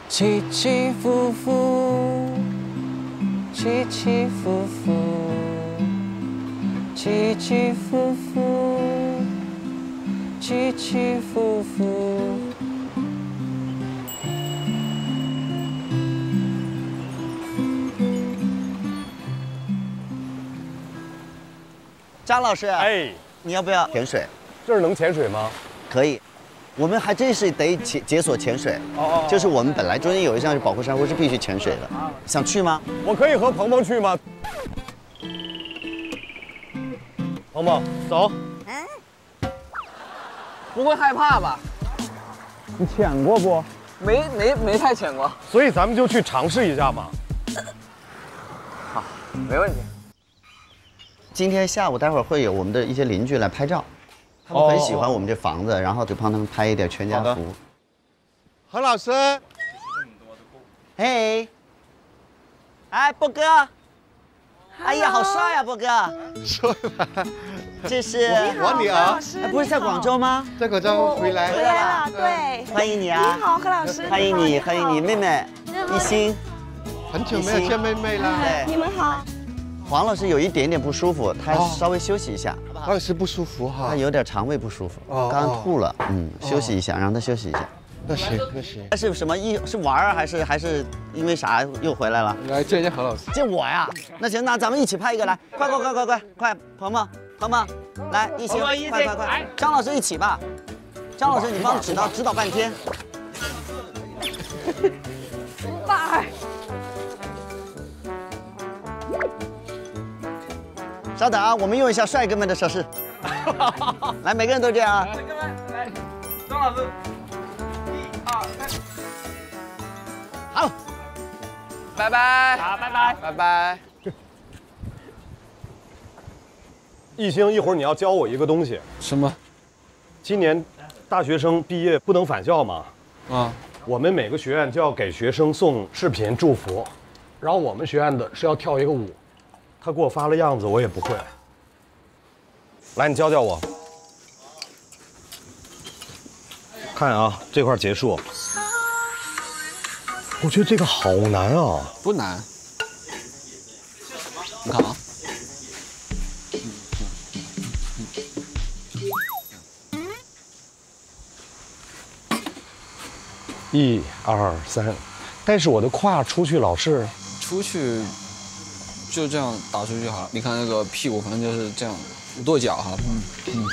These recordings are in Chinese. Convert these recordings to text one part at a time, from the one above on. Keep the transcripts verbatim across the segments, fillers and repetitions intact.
起起伏伏，起起伏伏，起起伏伏，起起伏伏。 张老师， 哎， 你要不要潜水？ 这儿能潜水吗？ 可以。 我们还真是得解解锁潜水，哦，就是我们本来中间有一项是保护珊瑚是必须潜水的，想去吗？ 我可以和鹏鹏去吗？鹏鹏，走。 嗯，不会害怕吧？ 你潜过不？ 没没没太潜过， 所以咱们就去尝试一下嘛。 好，没问题。 今天下午待会儿会有我们的一些邻居来拍照。 他们很喜欢我们这房子，然后就帮他们拍一点全家福。 何老师， 嘿，哎，波哥，哎呀，好帅呀，波哥！ 帅吧？ 这是我女儿， 哎，不是在广州吗？ 在广州回来， 回来了，对， 欢迎你啊！ 你好，何老师， 欢迎你，欢迎你，妹妹，一心。 很久没有见妹妹了。 对， 你们好。 黄老师有一点点不舒服，他稍微休息一下。 黄老师不舒服哈， 他有点肠胃不舒服，刚刚吐了，嗯，休息一下，让他休息一下。 那行，那行。 他是什么意？是玩儿还是还是因为啥又回来了？ 来见一下何老师。 见我呀？那行，那咱们一起拍一个来，快快快快快快，鹏鹏鹏鹏，来一起，快快快，张老师一起吧。张老师，你帮指导指导半天。 爸。 稍等啊，我们用一下帅哥们的手势。来，每个人都这样啊。 帅哥们，来，张老师，一二三， 好， 拜拜， 好，拜拜， 拜拜。 艺兴，一会儿你要教我一个东西。 什么？ 今年大学生毕业不能返校嘛？ 啊， 我们每个学院就要给学生送视频祝福，然后我们学院的是要跳一个舞。 他给我发了样子，我也不会。来，你教教我。看啊，这块结束。我觉得这个好难啊。 不难。你看啊。 一二三，但是我的胯出去老是出去。 就这样打出去好了。你看那个屁股，可能就是这样跺脚哈。嗯嗯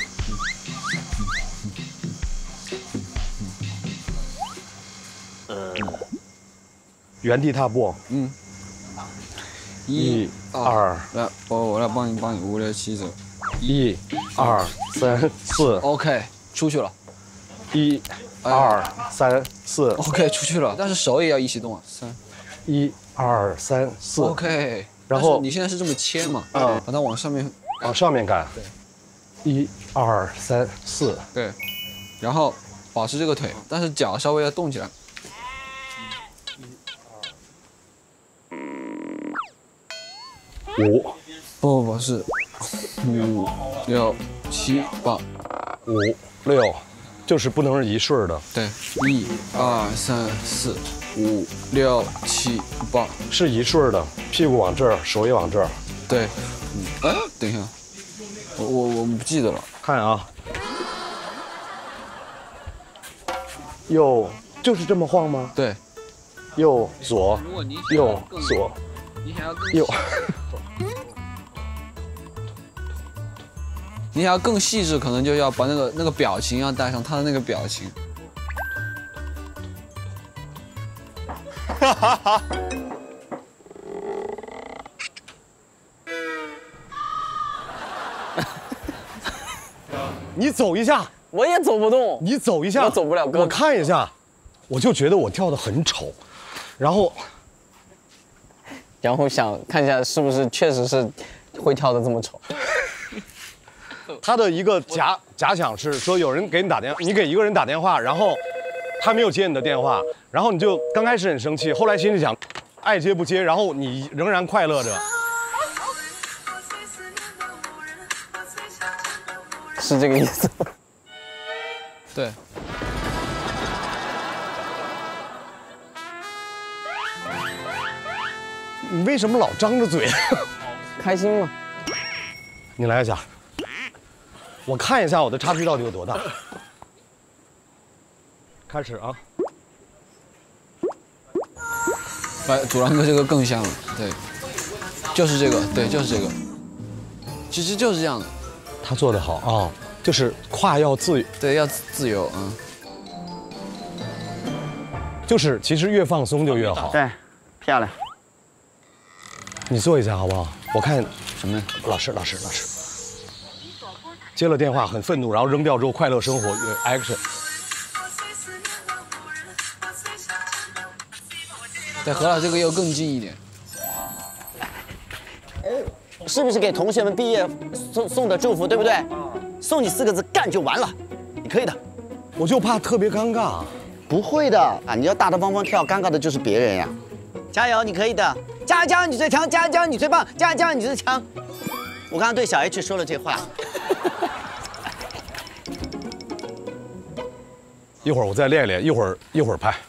嗯。呃，原地踏步。嗯。一二， 来，我我来帮你帮你五六七走。 一二三四。 OK， 出去了。 一二三四。 OK， 出去了，但是手也要一起动啊。三。一二三四。 OK。 然后你现在是这么切嘛？ 嗯， 把它往上面， 往上面干。对，一、二、三、四。 对，然后保持这个腿，但是脚稍微要动起来。 五， 不不不是，五六七八， 五六，就是不能是一顺的。 对，一二三四五六七八， 是一顺的。 屁股往这儿，手也往这儿。 对，嗯，哎，等一下，我我我不记得了。 看啊，右就是这么晃吗？ 对， 右左，右左， 你想要更右， 你想要更细致，可能就要把那个那个表情要带上他的那个表情。哈哈哈。 你走一下， 我也走不动。 你走一下， 我走不了。 我看一下，我就觉得我跳得很丑，然后， 然后想看一下是不是确实是会跳得这么丑。 他的一个假假想是说有人给你打电话，你给一个人打电话，然后他没有接你的电话，然后你就刚开始很生气，后来心里想，爱接不接，然后你仍然快乐着。 是这个意思。对。 你为什么老张着嘴？ 开心吗？ 你来一下，我看一下我的差距到底有多大。开始啊！ 哎，祖蓝哥这个更像了，对，就是这个，对，就是这个，其实就是这样的。 他做得好啊、哦，就是胯要自由， 对，要自自由，嗯， 就是其实越放松就越好。 对，漂亮。 你做一下好不好？我看什么呀？ 老师，老师，老师。接了电话很愤怒，然后扔掉之后快乐生活 action。 对，何老师这个又更近一点。 是不是给同学们毕业送送的祝福，对不对？送你四个字，干就完了，你可以的。 我就怕特别尴尬。 不会的啊，你要大大方方跳，尴尬的就是别人呀。加油，你可以的！加油，加油，你最强！加油，加油，你最棒！加油，加油，你最强！我刚刚对小 H 说了这话。 一会儿我再练一练，一会儿一会儿拍。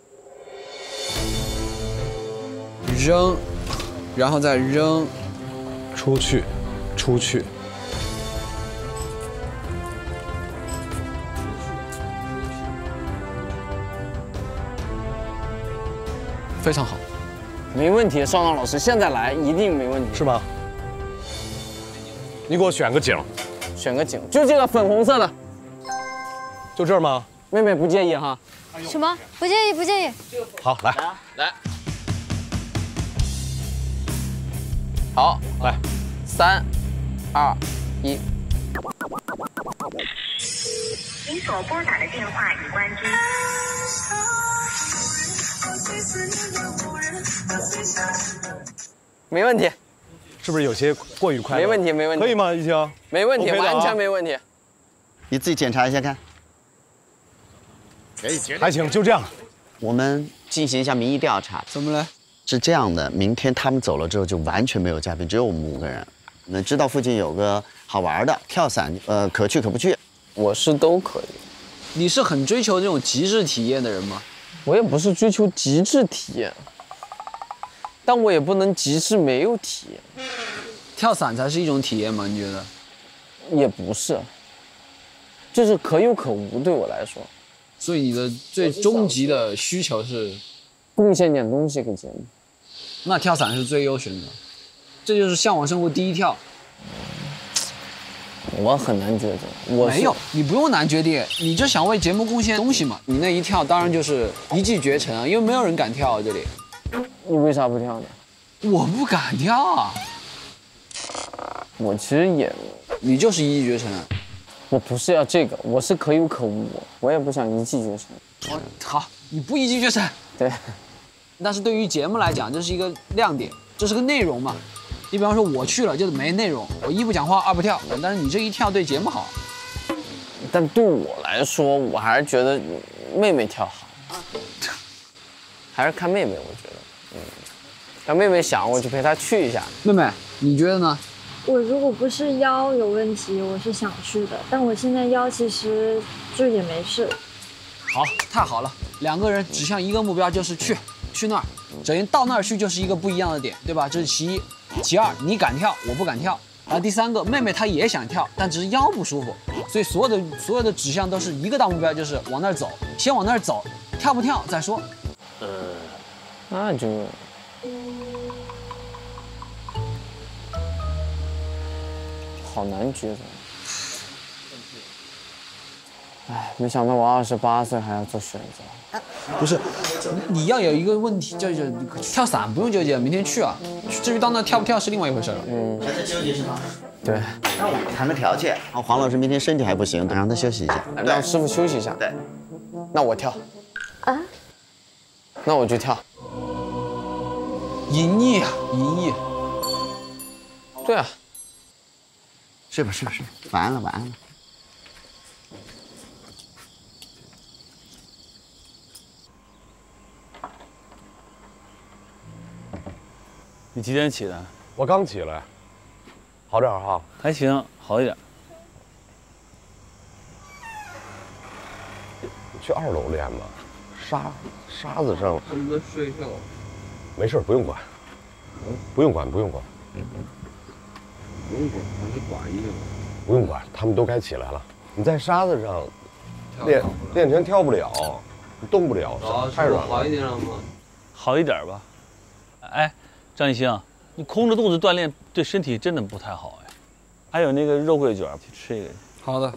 扔，然后再扔， 出去，出去。 非常好， 没问题，邵阳老师，现在来一定没问题。 是吗？你给我选个景， 选个景，就这个粉红色的， 就这儿吗？ 妹妹不介意哈？ 什么？不介意，不介意。 好，来， 来，好， 来， 三、二、一。 您所拨打的电话已关机。 没问题， 是不是有些过于快乐？ 没问题，没问题， 可以吗，一清？ 没问题， OK 的啊完全没问题。 你自己检查一下看。 还行，就这样。 我们进行一下民意调查。 怎么了？ 是这样的，明天他们走了之后，就完全没有嘉宾，只有我们五个人。你们知道附近有个好玩的跳伞，呃，可去可不去。 我是都可以， 你是很追求这种极致体验的人吗？ 我也不是追求极致体验，但我也不能极致没有体验。 跳伞才是一种体验吗？你觉得？ 也不是，就是可有可无，对我来说。 所以你的最终极的需求是贡献点东西给节目。 那跳伞是最优选的，这就是向往生活第一跳。 我很难抉择，我没有，你不用难决定，你就想为节目贡献东西嘛。你那一跳当然就是一骑绝尘啊，因为没有人敢跳啊这里。 你为啥不跳呢？ 我不敢跳啊。 我其实也， 你就是一骑绝尘啊。 我不是要这个，我是可有可无，我也不想一骑绝尘。 哦，好，你不一骑绝尘。 对。 但是对于节目来讲，这是一个亮点，这是个内容嘛。你比方说我去了就是没内容，我一不讲话二不跳，但是你这一跳对节目好。 但对我来说，我还是觉得妹妹跳好，还是看妹妹，我觉得，嗯，让妹妹想我就陪她去一下。 妹妹，你觉得呢？ 我如果不是腰有问题，我是想去的，但我现在腰其实就也没事。 好，太好了，两个人指向一个目标，就是去去那儿，首先到那儿去就是一个不一样的点，对吧？这是其一。其二，你敢跳，我不敢跳。然后第三个，妹妹她也想跳，但只是腰不舒服，所以所有的所有的指向都是一个大目标，就是往那儿走，先往那儿走，跳不跳再说。 呃，那就好难抉择。哎，没想到我二十八岁还要做选择。 不是，你要有一个问题，就是跳伞不用纠结，明天去啊。至于到那跳不跳是另外一回事了。 嗯， 还在纠结是吗？ 对。 那我们谈个条件。啊，黄老师明天身体还不行，得让他休息一下。 让师傅休息一下。 对。 那我跳。 啊？ 那我就跳。 淫逸啊，淫逸。 对啊。 睡吧睡吧睡吧，晚安了晚安了。 你几点起的？ 我刚起来，好点儿哈， 还行，好一点。 你去二楼练吧，沙沙子上。 什么睡觉？ 没事，不用管。 不用管，不用管， 不用管，还是管一下。 不用管，他们都该起来了。你在沙子上练练拳跳不了，你动不了，太软了。 好一点了吗？ 好一点吧。哎，张艺兴，你空着肚子锻炼对身体真的不太好哎。还有那个肉桂卷，去吃一个。 好的。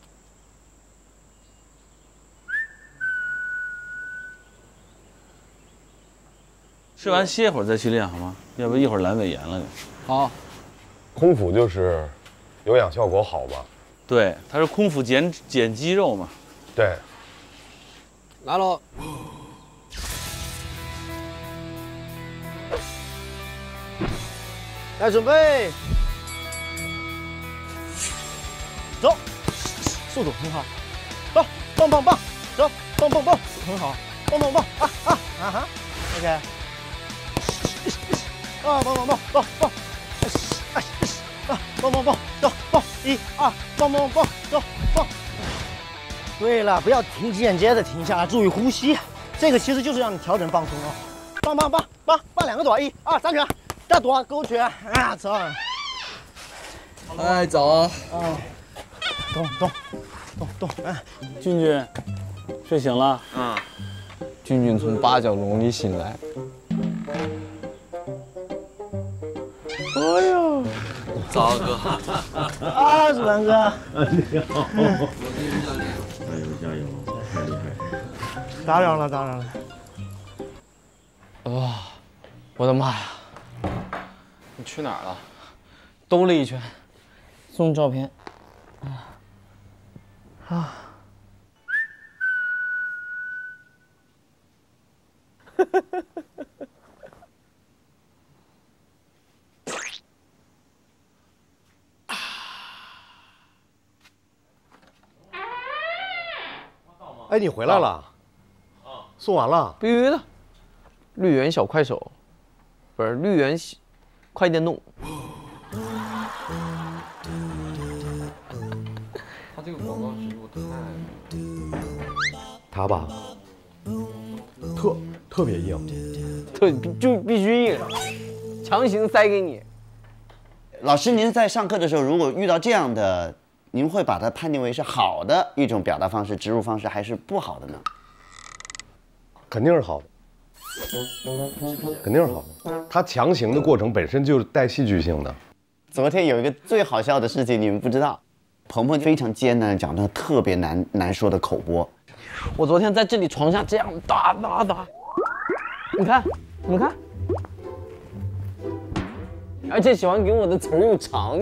吃完歇会儿再去练好吗？要不一会儿阑尾炎了。 好。 空腹就是有氧效果好吧？ 对，它是空腹减减肌肉嘛。 对。 来喽。 来准备，走，速度很好，走，棒棒棒，走，棒棒棒，很好，棒棒棒，啊啊啊哈 ，OK， 啊，棒棒棒，棒棒，哎，啊，棒棒棒，走，棒，一二，棒棒棒，走，棒。对了，不要停间接的停下来，注意呼吸，这个其实就是让你调整放松哦。棒棒棒棒棒两个短，一二三拳。大短勾拳啊，走！ 哎，走啊！ 啊，动动动动！哎， 俊俊，睡醒了？ 嗯。俊俊从八角笼里醒来。 哎呦！ 早哥。 啊，主任哥。 你好。加油加油，太厉害！ 打扰了打扰了。 哇，我的妈呀！你去哪儿了？兜了一圈，送照片。啊啊！ 哎，你回来了？啊，送完了？ 必须的。绿源小快手，不是绿源快电动。他这个广告植入太…… 他吧，特特别硬， 特就必须硬，强行塞给你。 老师，您在上课的时候，如果遇到这样的，您会把它判定为是好的一种表达方式、植入方式，还是不好的呢？ 肯定是好的。肯定是好的，他强行的过程本身就是带戏剧性的。 昨天有一个最好笑的事情，你们不知道，鹏鹏非常艰难地讲那个特别难难说的口播。 我昨天在这里床下这样打打打，你看，你看，而且喜欢给我的词儿又长。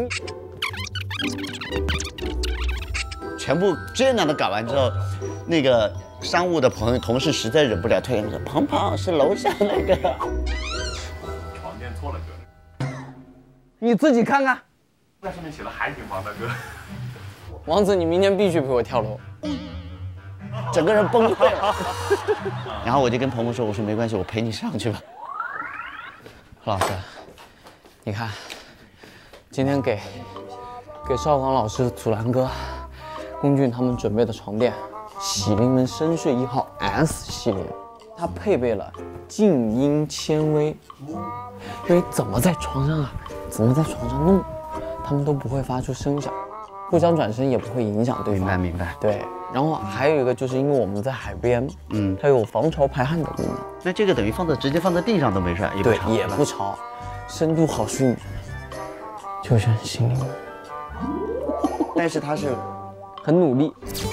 全部艰难的搞完之后，那个。商务的朋友同事实在忍不了，推荐说：“鹏鹏是楼下那个。” 床念错了哥， 你自己看看。 那上面写的还挺忙的哥。 王子，你明天必须陪我跳楼。 整个人崩溃了。然后我就跟鹏鹏说：“我说没关系，我陪你上去吧。” 何老师，你看，今天给给少康老师、祖蓝哥、龚俊他们准备的床垫。喜临门深睡一号 S 系列，它配备了静音纤维，因为怎么在床上啊，怎么在床上弄，它们都不会发出声响，互相转身也不会影响对方。 明白明白。 对，然后还有一个就是因为我们在海边，嗯，它有防潮排汗的功能。 那这个等于放在直接放在地上都没事，也不对， 潮， 也不潮，深度好睡眠，就选喜临门。 但是它是很努力。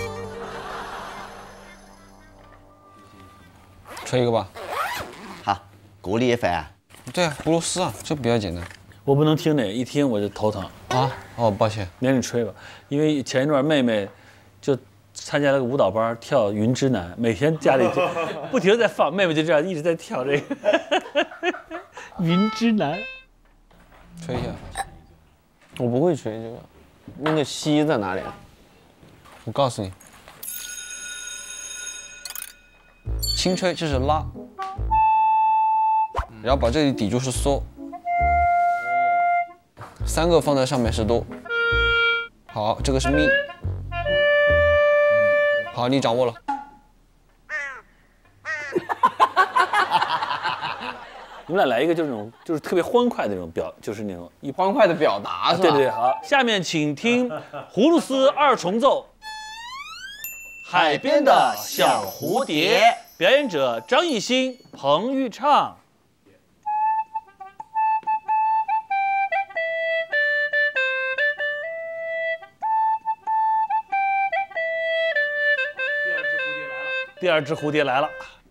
吹一个吧。 好，鼓励 F I。 对啊，葫芦丝啊，这比较简单。 我不能听那，一听我就头疼啊。哦，抱歉， 连你吹吧。因为前一段妹妹就参加了个舞蹈班，跳《云之南》，每天家里就不停的在放，妹妹就这样一直在跳这个《云之南》。 吹一下。 我不会吹这个，那个吸在哪里啊？ 我告诉你。轻吹这是拉，然后把这里抵住是嗦，三个放在上面是哆。好，这个是咪。好，你掌握了。 你们俩来一个就是那种就是特别欢快的那种表，就是那种以欢快的表达是吧？ 对对对，好，下面请听葫芦丝二重奏，《海边的小蝴蝶》，表演者张艺兴、彭昱畅。第二只蝴蝶来了。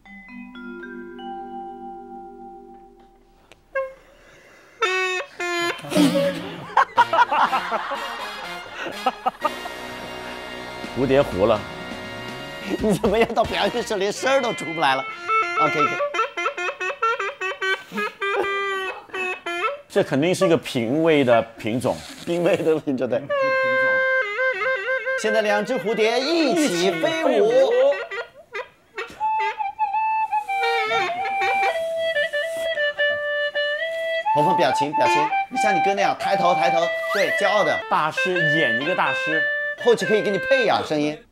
蝴蝶糊了，你怎么样到表演室连声儿都出不来了 ？OK OK， 这肯定是一个濒危的品种，濒危的品种对。现在两只蝴蝶一起飞舞。鹏鹏表情表情，像你哥那样抬头抬头，对，骄傲的大师演一个大师，后期可以给你配呀声音。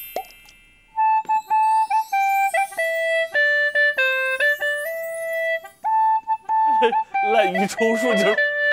滥竽充数就是。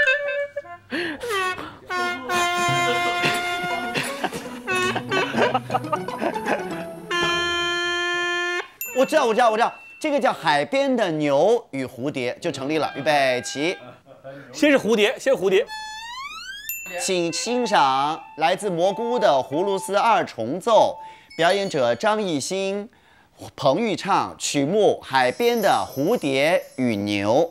我知道，我知道，我知道，这个叫海边的牛与蝴蝶就成立了。预备起， 先是蝴蝶，先是蝴蝶， 请欣赏来自蘑菇屋的葫芦丝二重奏，表演者张艺兴、彭昱畅，曲目《海边的蝴蝶与牛》。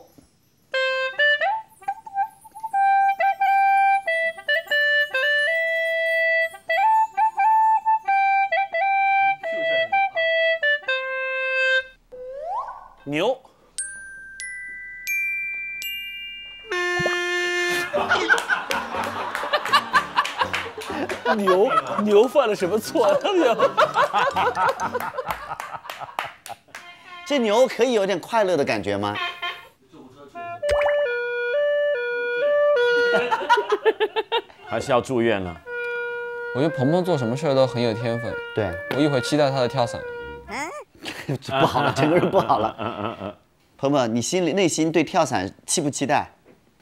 牛，牛牛犯了什么错？ 这牛可以有点快乐的感觉吗？还是要住院了。 我觉得鹏鹏做什么事儿都很有天分。 对， 我一会儿期待他的跳伞。 不好了，整个人不好了。嗯嗯嗯。鹏鹏，你心里内心对跳伞期不期待？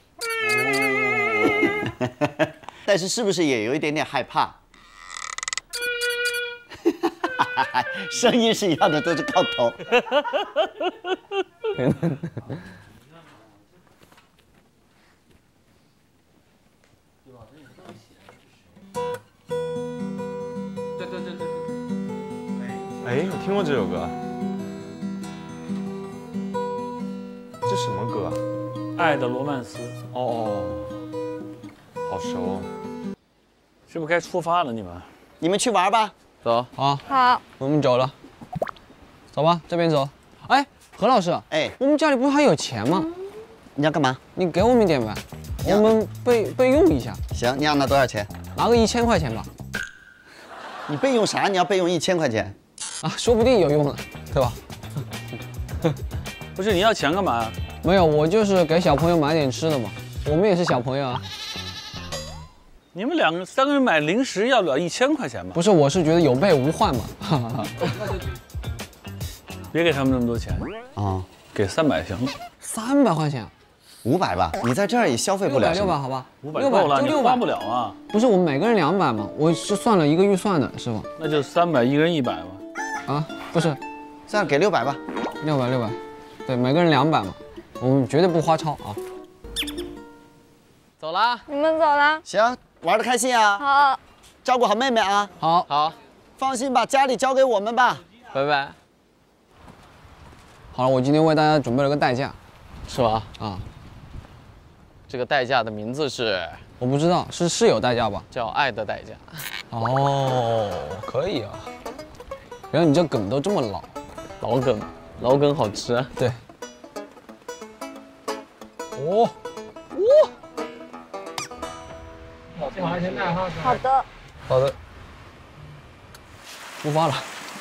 哦。但是是不是也有一点点害怕？声音是一样的，都是靠头。 对对对对。 哎，我听过这首歌。这什么歌啊？ 爱的罗曼斯。 哦，好熟。 是不是该出发了？你们？ 你们去玩吧。 走，好， 好， 我们走了。走吧，这边走。哎，何老师， 哎， 我们家里不是还有钱吗？ 你要干嘛？ 你给我们一点呗，我们备备用一下。 行，你要拿多少钱？ 拿个一千块钱吧。 你备用啥？你要备用一千块钱？ 啊，说不定有用呢，对吧？ 不是，你要钱干嘛？ 没有，我就是给小朋友买点吃的嘛。我们也是小朋友啊。 你们两个三个人买零食要不了一千块钱吗？ 不是，我是觉得有备无患嘛。 别给他们那么多钱啊、哦， 给三百行了。 三百块钱， 五百吧？你在这儿也消费不了。 六百好吧？ 五百够了，你花不了啊。 不是，我们每个人两百嘛，我是算了一个预算的，师傅。 那就三百，一个人一百嘛。 啊，不是， 这样给六百吧。 六百六百，对，每个人两百嘛，我们绝对不花超啊。走啦， 你们走啦。 行，玩得开心啊。 好， 照顾好妹妹啊。 好，好， 放心把家里交给我们吧。 拜拜。好了，我今天为大家准备了个代驾， 是吧？ 啊， 这个代驾的名字是？ 我不知道，是是有代驾吧？ 叫爱的代价。 哦，可以啊。原来你这梗都这么老， 老梗，老梗好吃啊。 对。哦，哇！ 好的。 好的。出发了。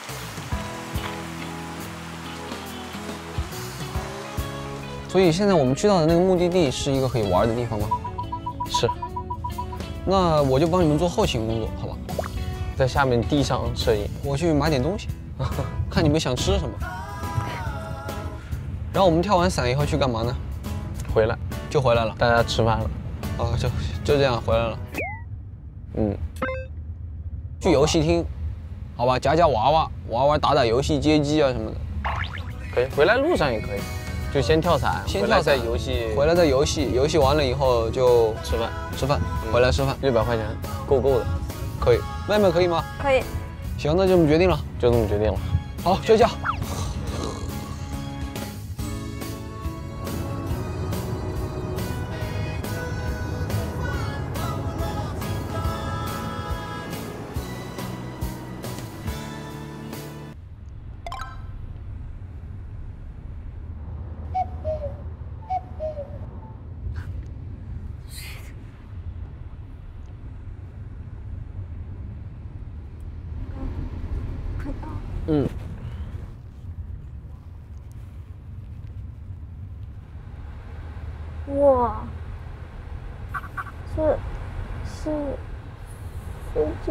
所以现在我们去到的那个目的地是一个可以玩的地方吗？ 是。 那我就帮你们做后勤工作，好吧？ 在下面地上摄影。 我去买点东西，看你们想吃什么。 然后我们跳完伞以后去干嘛呢？ 回来， 就回来了。 大家吃饭了。 哦，就就这样回来了。嗯，去游戏厅，好吧，夹夹娃娃，娃娃打打游戏街机啊什么的。 可以，回来路上也可以，就先跳伞， 先跳伞， 游戏， 回来再游戏，游戏完了以后就吃饭， 吃饭，回来吃饭， 六百块钱，够够的， 可以。妹妹可以吗？ 可以。 行，那就这么决定了， 就这么决定了。 好，睡觉。嗯。 哇，这是飞机。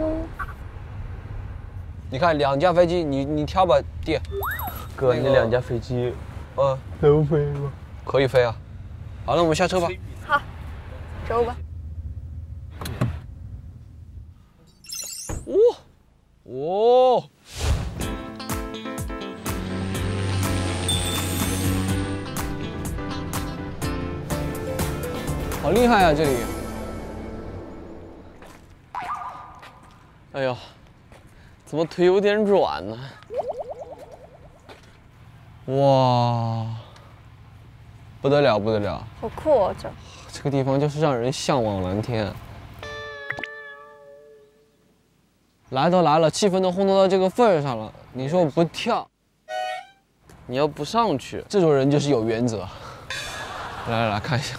你看两架飞机，你你挑吧，弟。 哥，你两架飞机， 呃， 能飞吗？ 可以飞啊。好了，我们下车吧。 好，走吧。 哇，哦。好厉害啊，这里！ 哎呦，怎么腿有点软呢？ 哇，不得了，不得了！ 好酷哦，这。 这个地方就是让人向往蓝天。来都来了，气氛都烘托到这个份儿上了，你说我不跳， 你要不上去， 这种人就是有原则。来来来看一下。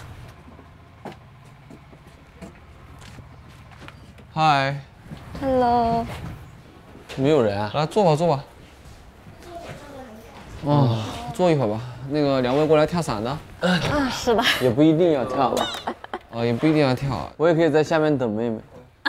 嗨 ，Hello， 没有人啊？ 来坐吧，坐吧。哦，坐一会儿吧。那个两位过来跳伞的？ 啊，是的。 也不一定要跳吧？ 哦，也不一定要跳。 我也可以在下面等妹妹。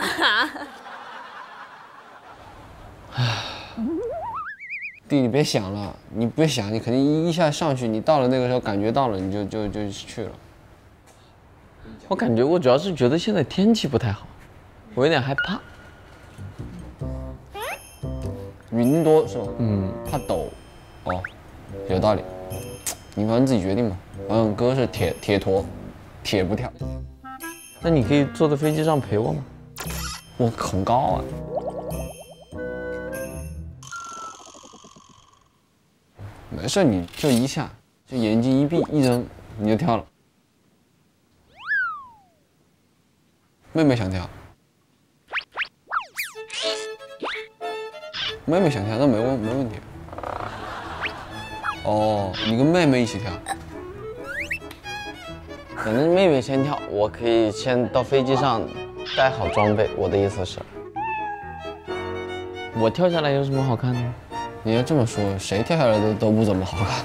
弟，你别想了，你别想，你肯定一一下上去，你到了那个时候感觉到了，你就就就去了。 我感觉我主要是觉得现在天气不太好。我有点害怕， 云多是吧？ 嗯， 怕陡。哦，有道理。你反正自己决定吧。反正哥是铁铁坨，铁不跳。 那你可以坐在飞机上陪我吗？ 我很高啊。没事，你就一下，就眼睛一闭一睁，你就跳了。妹妹想跳。妹妹想跳，那没问没问题。哦，你跟妹妹一起跳。 反正妹妹先跳，我可以先到飞机上带好装备。我的意思是，我跳下来有什么好看的？ 你要这么说，谁跳下来都都不怎么好看。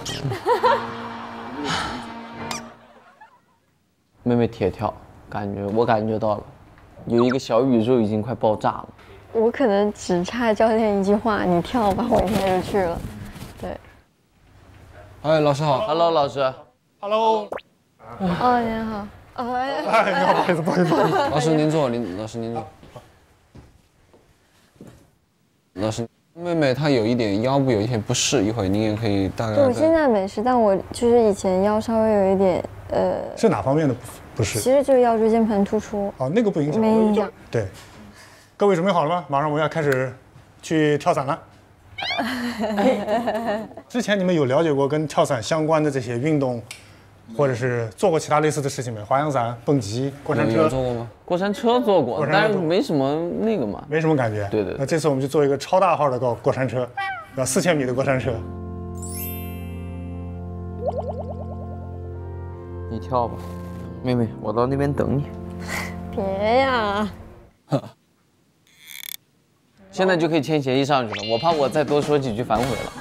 妹妹铁跳，感觉我感觉到了，有一个小宇宙已经快爆炸了。 我可能只差教练一句话，你跳吧，我应该就去了。对。 哎，老师好。 Hello， 老师。 Hello。 哦，您好。哎， 哎，不好意思，不好意思。 老师您坐，您老师您坐。老师，妹妹她有一点腰部有一些不适，一会儿您也可以大概。 对，我现在没事，但我就是以前腰稍微有一点呃。 是哪方面的不适？ 其实就是腰椎间盘突出。 哦，那个不影响。 没影响。 对。各位准备好了吗？马上我们要开始去跳伞了。之前你们有了解过跟跳伞相关的这些运动，或者是做过其他类似的事情没？滑翔伞、蹦极、过山车。 有做过吗？ 过山车做过，但是没什么那个嘛。 没什么感觉。 对对。 那这次我们就做一个超大号的过过山车，要四千米的过山车。 你跳吧，妹妹，我到那边等你。 别呀。 现在就可以签协议上去了，我怕我再多说几句反悔了。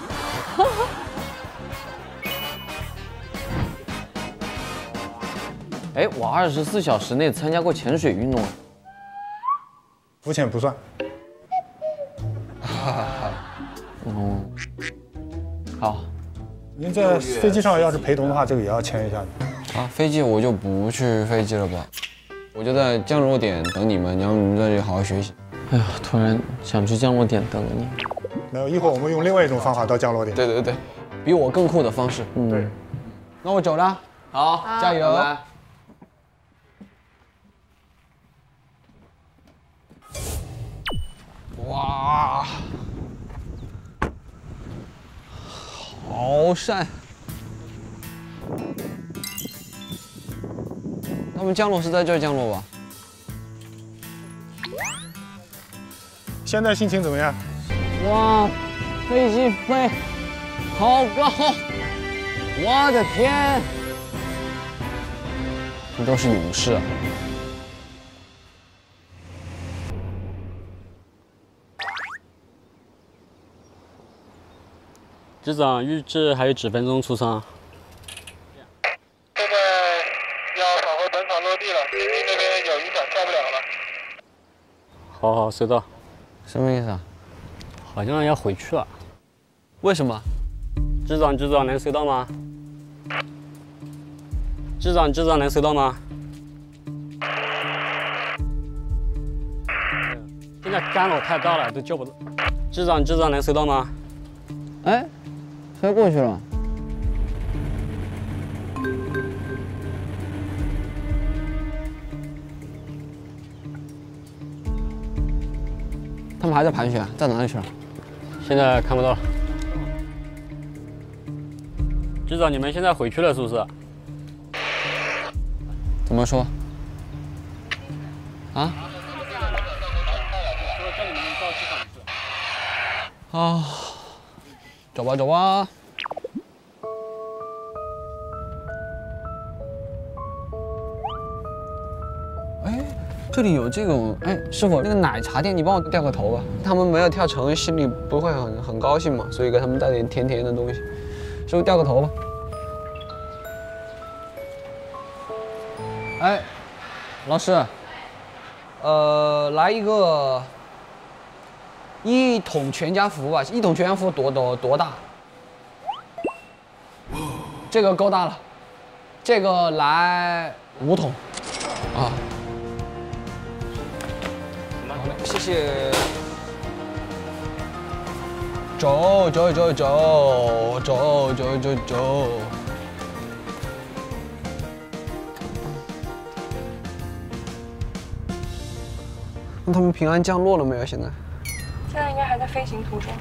哎，我二十四小时内参加过潜水运动啊。 浮潜不算。 哦，好。 您在飞机上要是陪同的话，这个也要签一下的。 啊，飞机我就不去飞机了吧，我就在降落点等你们，然后你们在这里好好学习。哎呀，突然想去降落点等你。 没有，一会儿我们用另外一种方法到降落点。 对对对，比我更酷的方式。 嗯，对。 那我走了，好，加油！拜拜。哇，好晒！他们降落是在这儿降落吧？ 现在心情怎么样？ 哇，飞机飞好高！我的天，这都是勇士啊！ 机长，预计还有几分钟出舱？ 现在要返回本场落地了，飞机那边有影响，下不了了。 好好，收到。 什么意思啊？ 好像要回去了。 为什么？ 机长，机长能收到吗？机长，机长能收到吗？现在干扰太大了，都叫不到。机长，机长能收到吗？ 哎，飞过去了。他们还在盘旋，在哪里去了？ 现在看不到了。机长，你们现在回去了是不是？ 怎么说？啊？啊，走吧走吧。哎，这里有这种，哎，师傅，那个奶茶店，你帮我掉个头吧。他们没有跳成，心里不会很很高兴嘛，所以给他们带点甜甜的东西。师傅掉个头吧。哎，老师，呃，来一个一桶全家福吧。一桶全家福多多多大？这个够大了。这个来五桶。啊。好嘞，谢谢。走走走走走走走走。那他们平安降落了没有？现在？ 现在应该还在飞行途中。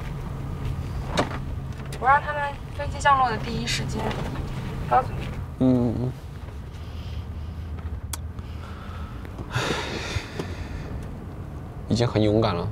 我让他们飞机降落的第一时间告诉你。 嗯嗯。已经很勇敢了。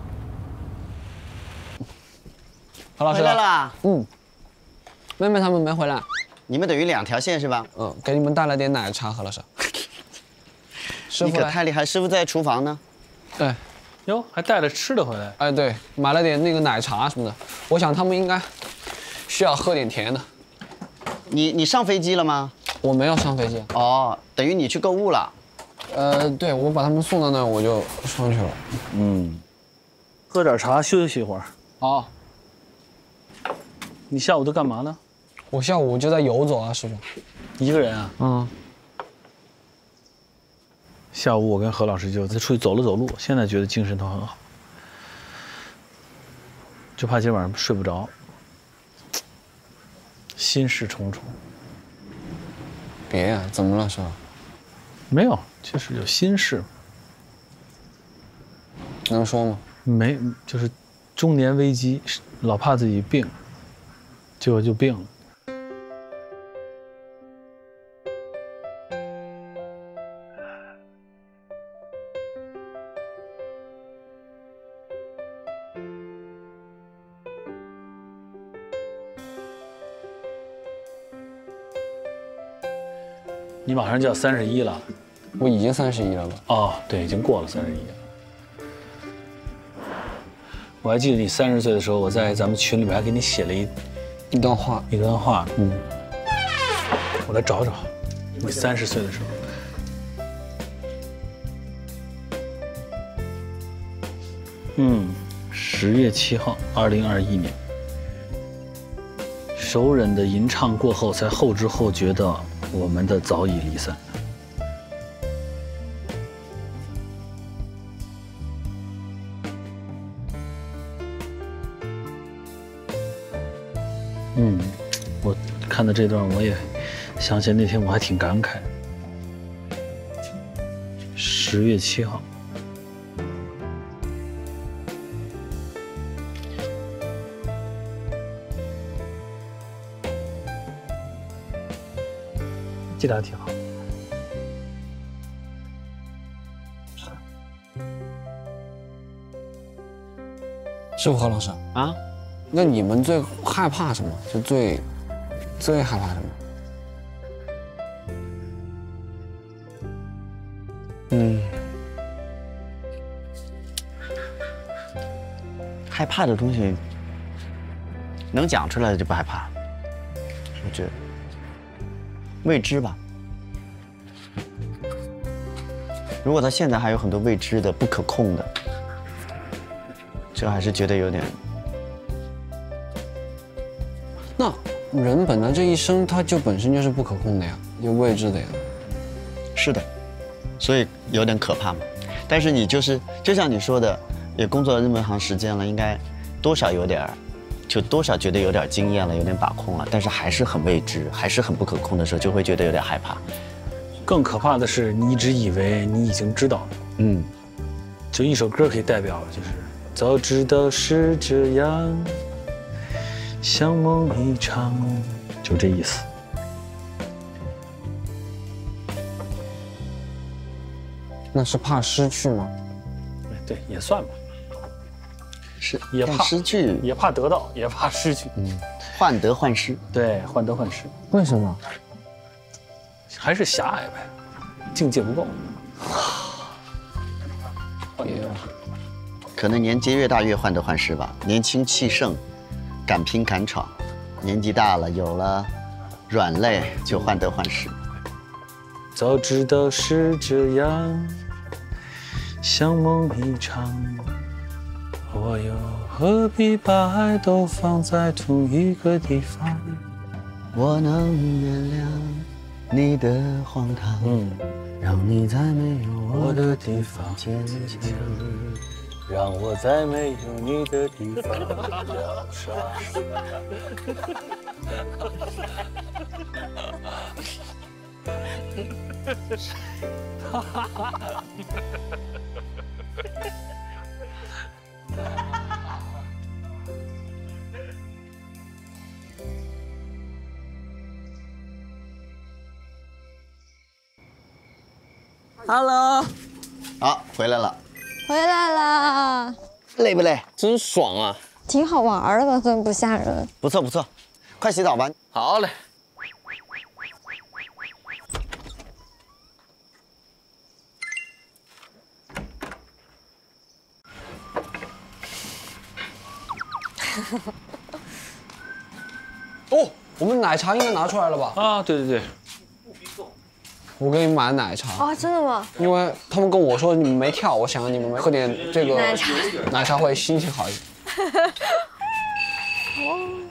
何老师回来啦。 嗯。妹妹他们没回来。 你们等于两条线是吧？ 嗯，给你们带了点奶茶，何老师。师傅你可太厉害，师傅在厨房呢。 对。 哟，还带了吃的回来。 哎，对，买了点那个奶茶什么的。我想他们应该需要喝点甜的。 你你上飞机了吗？ 我没有上飞机。 哦，等于你去购物了。 呃，对，我把他们送到那儿，我就上去了。 嗯，喝点茶，休息一会儿。 好。 你下午都干嘛呢？ 我下午就在游走啊，师傅。 一个人啊？ 嗯。 下午我跟何老师就再出去走了走路，现在觉得精神头很好，就怕今晚上睡不着，心事重重。 别呀，怎么了，师傅？ 没有，就是有心事。 能说吗？ 没，就是中年危机，老怕自己病，结果就病了。你马上就要三十一了， 我已经三十一了吧？ 哦，对，已经过了三十一了。我还记得你三十岁的时候，我在咱们群里面还给你写了一一段话， 一段话。嗯，我来找找，你三十岁的时候。嗯，十月七号，二零二一年。 熟人的吟唱过后，才后知后觉的我们的早已离散。嗯，我看到这段，我也想起那天我还挺感慨。十月七号。记得还挺好。 师傅何老师啊，那你们最害怕什么？就最最害怕什么？ 嗯，害怕的东西能讲出来的就不害怕，我觉得未知吧。如果他现在还有很多未知的、不可控的，这还是觉得有点。 那人本来这一生他就本身就是不可控的呀，有未知的呀。 是的，所以有点可怕嘛。但是你就是就像你说的，也工作了那么长时间了，应该多少有点，就多少觉得有点经验了，有点把控了，但是还是很未知，还是很不可控的时候，就会觉得有点害怕。 更可怕的是，你一直以为你已经知道了。 嗯， 就一首歌可以代表，就是早知道是这样，像梦一场，就这意思。 那是怕失去吗？ 对，也算吧。 是， 也怕失去， 也怕得到，也怕失去。 嗯，患得患失。 对，患得患失。 为什么？ 还是狭隘呗，境界不够。 可能年纪越大越患得患失吧。年轻气盛，敢拼敢闯；年纪大了，有了软肋，就患得患失。 早知道是这样，像梦一场，我又何必把爱都放在同一个地方？ 我能原谅你的荒唐，嗯，让你在没有我的地方坚强， 让我在没有你的地方疗伤。 Hello， 好，回来了， 回来啦， 累不累？ 真爽啊！ 挺好玩的吧，虽然不吓人。 不错不错，快洗澡吧。 好嘞。哦，我们奶茶应该拿出来了吧？ 啊，对对对。 我给你们买奶茶啊，真的吗？ 因为他们跟我说你们没跳，我想让你们喝点这个奶茶， 奶茶会心情好一点。 哦。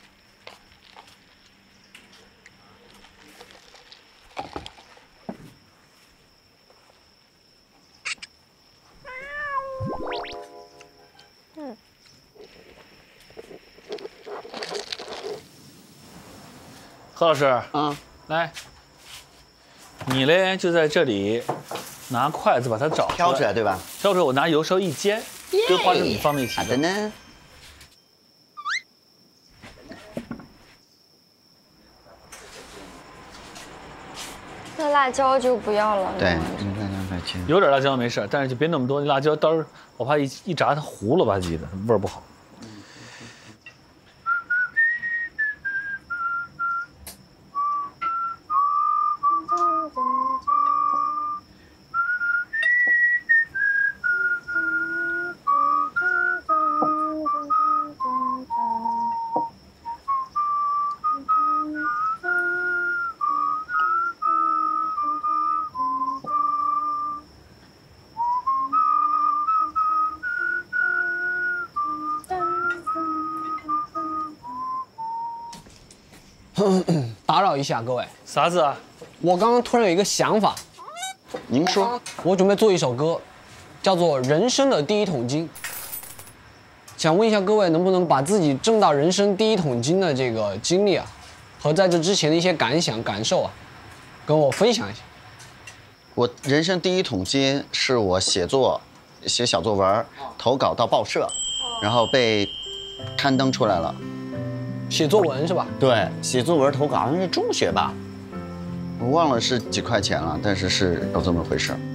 嗯。何老师， 啊， 来。你嘞就在这里，拿筷子把它找出来， 挑出来对吧？ 挑出来，我拿油烧一煎，跟花生米放在一起。 好的呢。 那辣椒就不要了。 对， 有点辣椒没事，但是就别那么多，辣椒到时候我怕一一炸它糊了吧唧的，味儿不好。 打扰一下各位， 啥子啊？ 我刚刚突然有一个想法。 您说。 我准备做一首歌，叫做《人生的第一桶金》。想问一下各位，能不能把自己挣到人生第一桶金的这个经历啊，和在这之前的一些感想、感受啊，跟我分享一下？ 我人生第一桶金是我写作、写小作文、投稿到报社，然后被刊登出来了。 写作文是吧？ 对，写作文投稿好像是中学吧，我忘了是几块钱了，但是是有这么回事儿。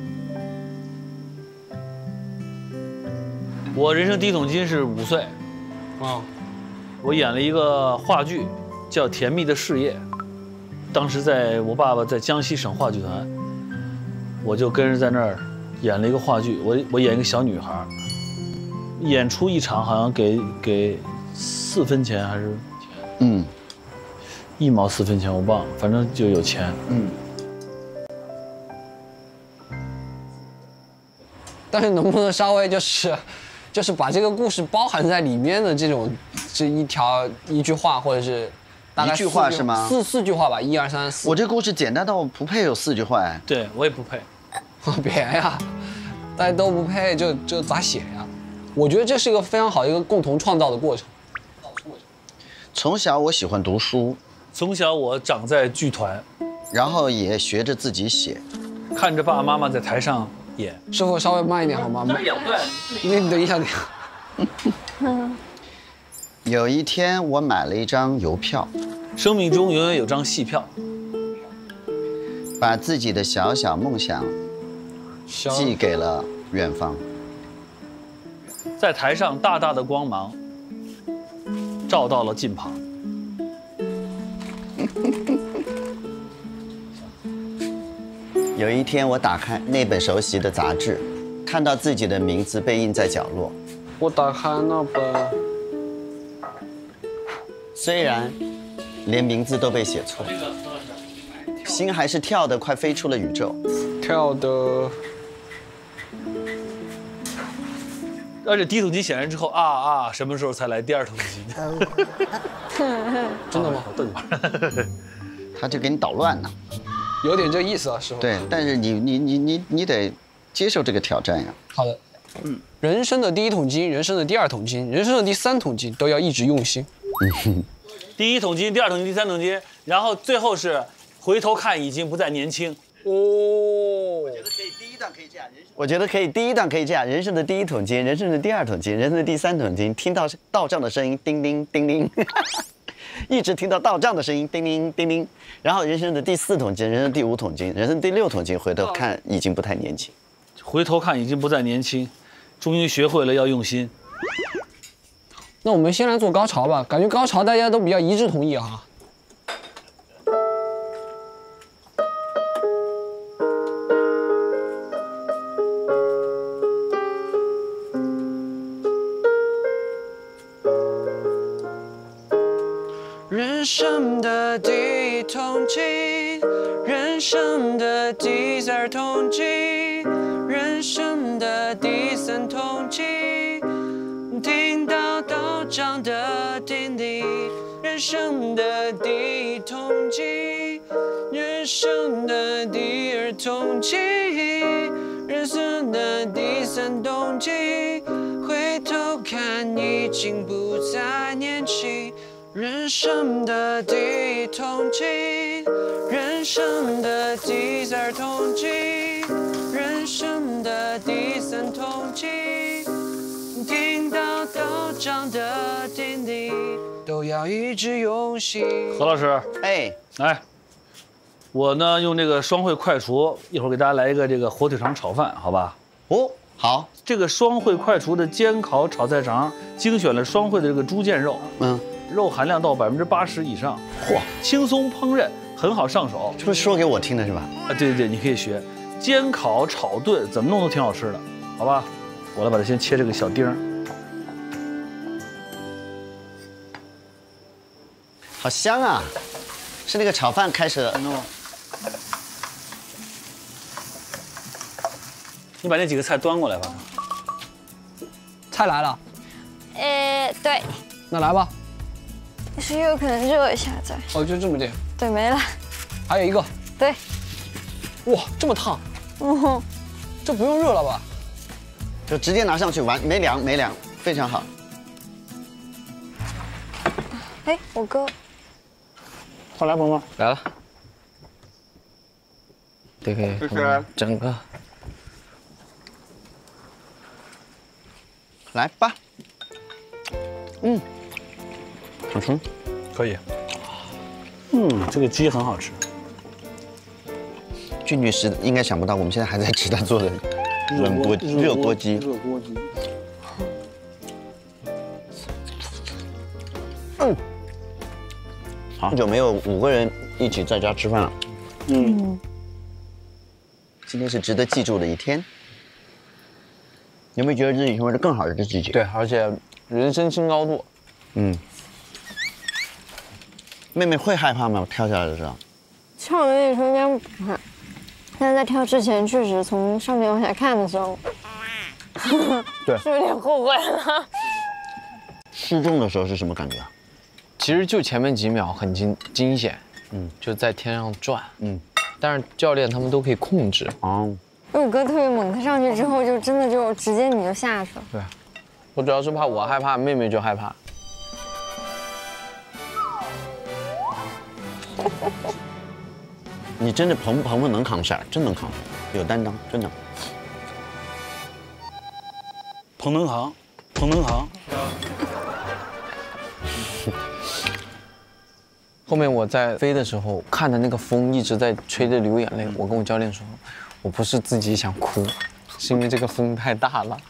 我人生第一桶金是五岁，啊，我演了一个话剧，叫《甜蜜的事业》，当时在我爸爸在江西省话剧团，我就跟着在那儿演了一个话剧，我我演一个小女孩，演出一场好像给给四分钱还是， 嗯， 一毛四分钱我忘了，反正就有钱， 嗯。 但是能不能稍微就是。就是把这个故事包含在里面的这种，这一条一句话，或者是大概一句话是吗？ 四四句话吧，一二三四。 我这故事简单到不配有四句话哎。 对我也不配。 别呀，大家都不配，就就咋写呀？我觉得这是一个非常好一个共同创造的过程。 从小我喜欢读书， 从小我长在剧团， 然后也学着自己写， 看着爸爸妈妈在台上。演师傅稍微慢一点好吗？你等一下， 你。有一天我买了一张邮票， 生命中永远有张戏票， 把自己的小小梦想寄给了远方。 在台上大大的光芒照到了近旁。 有一天，我打开那本熟悉的杂志，看到自己的名字被印在角落。 我打开那本， 虽然连名字都被写错，心还是跳得快飞出了宇宙。 跳的， 而且第一桶金显然之后啊啊，什么时候才来第二桶金？ 真的吗？ 他就给你捣乱呢。 有点这意思啊，师傅。 对，但是你你你你你得接受这个挑战呀。 好的，嗯，人生的第一桶金，人生的第二桶金，人生的第三桶金都要一直用心。 嗯，第一桶金，第二桶金，第三桶金，然后最后是回头看已经不再年轻。 哦， 我觉得可以第一段可以这样，我觉得可以第一段可以这样，人生的第一桶金，人生的第二桶金，人生的第三桶金，听到到账的声音，叮叮叮叮。一直听到到账的声音，叮铃叮铃，然后人生的第四桶金，人生第五桶金，人生第六桶金，回头看已经不太年轻， 回头看已经不再年轻，终于学会了要用心。 那我们先来做高潮吧，感觉高潮大家都比较一致同意啊。人生的第一桶金，人生的第二桶金，人生的第三桶金，听到到账的叮咛。人生的第一桶金，人生的第二桶金，人生的第三桶金，回头看已经不再年轻。人生的第一桶金，人生的第二桶金，人生的第三桶金，听到到账的叮咛，都要一直用心。 何老师， 哎， 来，我呢用这个双汇快厨，一会儿给大家来一个这个火腿肠炒饭，好吧？ 哦，好。 这个双汇快厨的煎烤炒菜肠，精选了双汇的这个猪腱肉， 嗯。 肉含量到百分之八十以上，嚯，轻松烹饪，很好上手。 这不是说给我听的是吧？ 啊，对对对，你可以学，煎烤、炒炖，怎么弄都挺好吃的，好吧？我来把它先切这个小丁儿。 好香啊！是那个炒饭开始。 你把那几个菜端过来吧。 菜来了。 呃，对。 那来吧。 是也有可能热一下再。 哦，就这么点。 对，没了。 还有一个。 对。 哇，这么烫。 嗯。 这不用热了吧？ 就直接拿上去完，没凉没凉，非常好。 哎，我哥。 快来，鹏鹏。 来了。这个整个。 来吧。嗯。好吃。 可以。嗯，这个鸡很好吃。 俊女士应该想不到，我们现在还在吃她做的冷锅热锅鸡。 热锅鸡。 嗯。好久没有五个人一起在家吃饭了。嗯。今天是值得记住的一天。有没有觉得自己成为了更好的自己？ 对，而且人生新高度。 嗯。妹妹会害怕吗？跳下来的时候？ 跳的那瞬间不怕，但是在跳之前，确实从上面往下看的时候， 对， 是有点后悔了。 失重的时候是什么感觉啊？ 其实就前面几秒很惊惊险，嗯，就在天上转，嗯，但是教练他们都可以控制。 哦， 因为我哥特别猛，他上去之后就真的就直接你就下去了。 对，我主要是怕我害怕，妹妹就害怕。 你真的鹏鹏鹏能扛下来，真能扛，有担当，真的。 鹏能扛，鹏能扛。 后面我在飞的时候，看着那个风一直在吹着流眼泪，我跟我教练说，我不是自己想哭，是因为这个风太大了。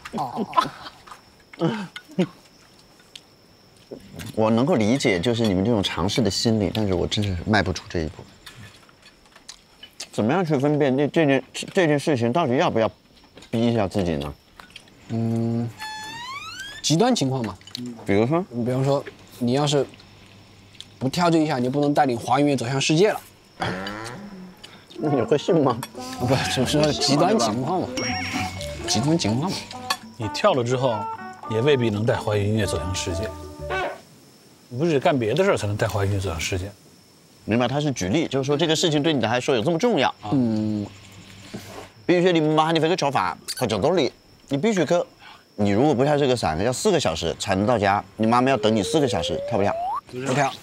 我能够理解，就是你们这种尝试的心理，但是我真是迈不出这一步。怎么样去分辨这这件这件事情到底要不要逼一下自己呢？ 嗯，极端情况嘛， 比如说， 比方说，你要是不跳这一下，你就不能带领华云走向世界了。 那你会信吗？ 不，就是说极端情况嘛，极端情况嘛。 你跳了之后，也未必能带华云音乐走向世界。你不是干别的事儿才能带华云音乐走向世界。 明白，他是举例，就是说这个事情对你来说有这么重要。 嗯， 比如说你妈喊你飞去吃饭，或者兜里，你必须去。你如果不跳这个伞，要四个小时才能到家，你妈妈要等你四个小时，跳不跳？ 不跳。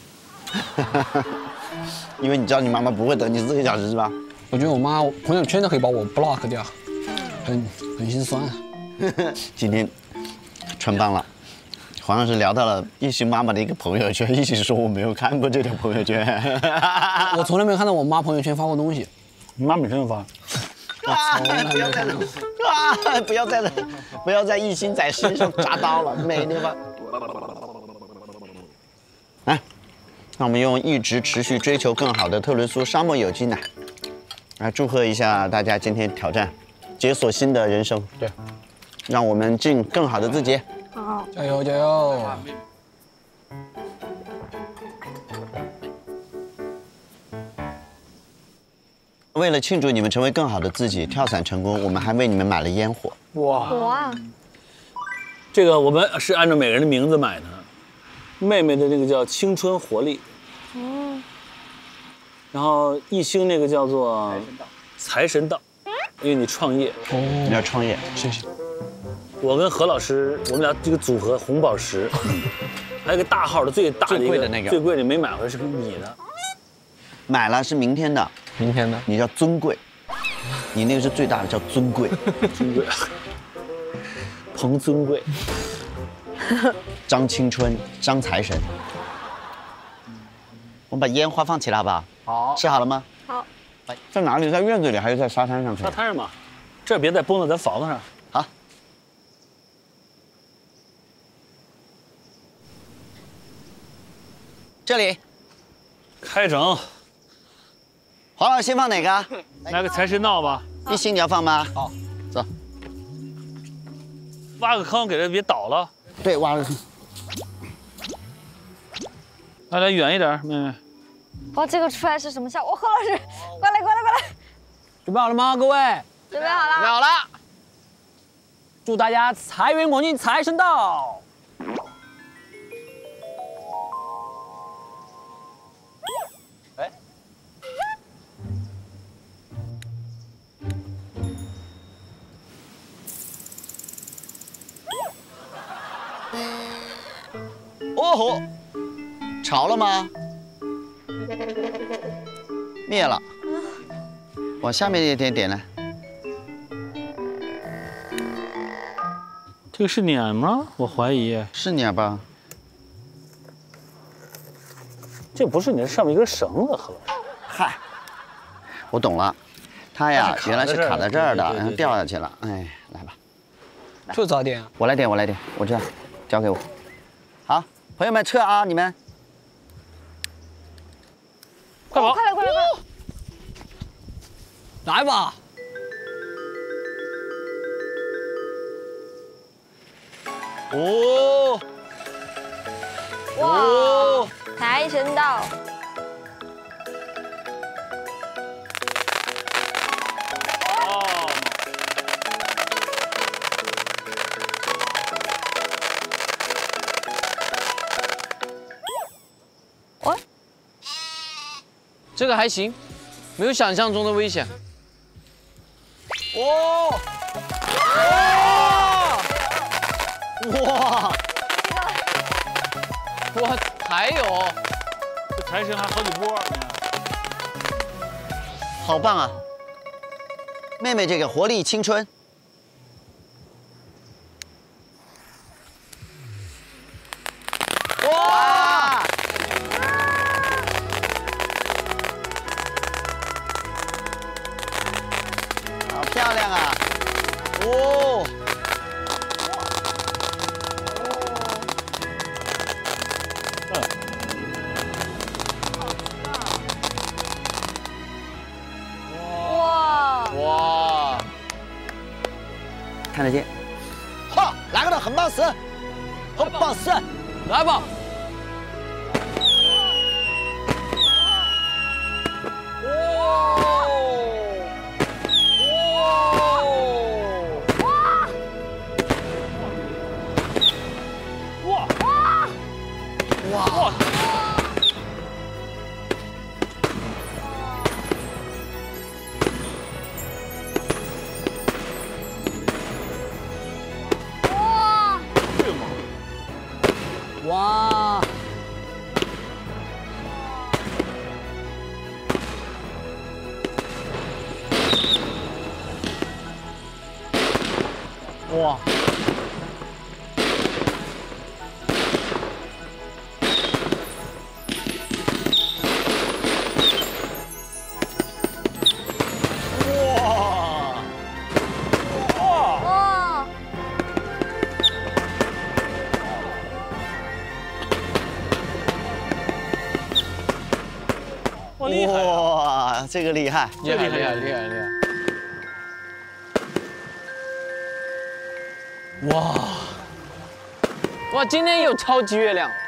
因为你知道你妈妈不会等你四个小时是吧？ 我觉得我妈朋友圈都可以把我 block 掉，很很心酸。 今天穿帮了。黄老师聊到了艺兴妈妈的一个朋友圈，一起说我没有看过这条朋友圈。 我从来没有看到我妈朋友圈发过东西。 你妈每天都发。 啊！不要在啊！不要在不要在艺兴仔身上扎刀了，每天发。来，那我们用一直持续追求更好的特仑苏沙漠有机奶，来祝贺一下大家今天挑战，解锁新的人生。 对， 让我们尽更好的自己。 好， 加油加油！ 为了庆祝你们成为更好的自己，跳伞成功，我们还为你们买了烟火。 哇哇！ 这个我们是按照每个人的名字买的，妹妹的那个叫青春活力， 哦。 然后艺兴那个叫做财神到，因为你创业， 哦，你要创业， 谢谢。 我跟何老师，我们俩这个组合红宝石，还有一个大号的最大的最贵的那个， 最贵的没买回来是你的， 买了是明天的， 明天的， 你叫尊贵，你那个是最大的叫尊贵， 尊贵，彭尊贵， 张青春，张财神。我们把烟花放起来好不好？ 好， 吃好了吗？ 好。 在哪里？在院子里还是在沙滩上？ 沙滩上嘛，这别再崩到咱房子上。 好。这里， 开整。 黄老师先放哪个？ 来个财神到吧。 一心你要放吗？好，走。 挖个坑，给它别倒了。 对，挖个坑。 来来，远一点，妹妹。 哇，这个出来是什么效果？何老师，过来过来过来。 准备好了吗，各位？ 准备好了。 准备好了。祝大家财源广进，财神到！ 哦，着了吗？灭了。往下面一点点呢。 这个是碾吗？我怀疑是碾吧。 这不是碾，上面一根绳子，何老师。 嗨，我懂了，它呀原来是卡在这儿的，然后掉下去了。哎，来吧。 就早点。 我来点，我来点，我这样，交给我。好，朋友们撤啊，你们。 快跑！ 快来快来快来！ 来吧。 哦。 哇！跆拳道。 哦。 哦，这个还行，没有想象中的危险。 哦！哇！哇！ 哇，还有， 这跆拳还好几波，你看。 好棒啊！妹妹这个活力青春。哇！好漂亮啊！哦。 哇！ 看得见。哈，来个的横棒死，横棒死， 来吧！ 哇！ 哇！ 哇！ 哇！ 哇，厉害！ 哇，这个厉害， 厉害厉害厉害厉害！哇！哇，今天有超级月亮。